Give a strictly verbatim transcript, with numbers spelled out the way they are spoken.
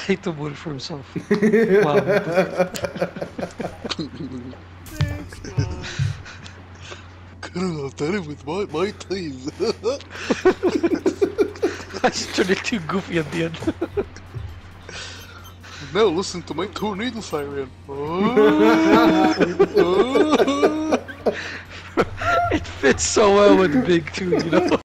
Haitham won for himself. Wow. Couldn't have done it with my, my team. I just turned it too goofy at the end. Now listen to my tornado siren. Oh, oh. It fits so well with Big too, you know?